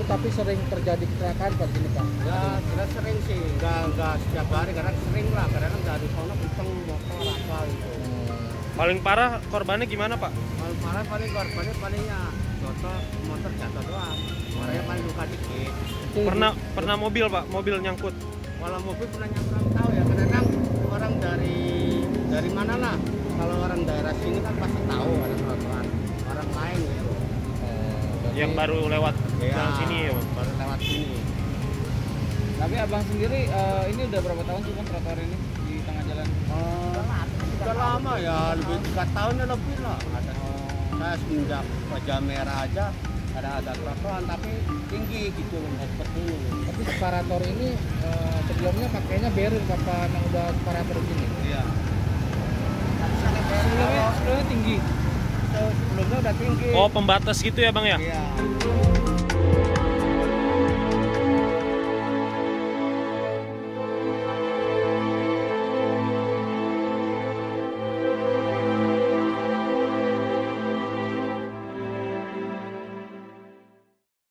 tapi sering terjadi kecelakaan Pak di sini Pak? Ya, sudah sering sih, nggak setiap hari, kadang sering lah, kadang dari sono kenceng motor apa gitu. Paling parah korbannya gimana Pak? Paling parah paling korbannya palingnya motor jatuh doang, orangnya paling luka dikit. Pernah mobil Pak, mobil nyangkut? Kalau mobil pernah nyangkut tahu ya, kadang orang dari mana lah. Kalau orang daerah sini kan pasti tahu ada trotoar orang lain gitu. Yang baru lewat Ya, jalan sini ya Pak? baru lewat sini. Tapi abang sendiri ini udah berapa tahun sih Bang trotoar ini di tengah jalan? Udah lama ya, lebih 3 tahun ya lebih lah. Saya semenjak wajah merah aja ada trotoar tapi tinggi gitu loh, seperti ini. Tapi separator ini sebelumnya pakainya barrier kapan yang udah separator gini? Iya. Sebelumnya tinggi. Sebelumnya udah tinggi. Oh, pembatas gitu ya Bang ya? Iya.